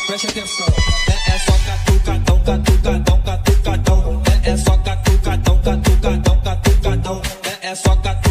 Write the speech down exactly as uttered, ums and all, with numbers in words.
preste atenção. É, é só catucadão, catucadão, catucadão. É, é só catucadão, catucadão, catucadão. É, é só catucadão.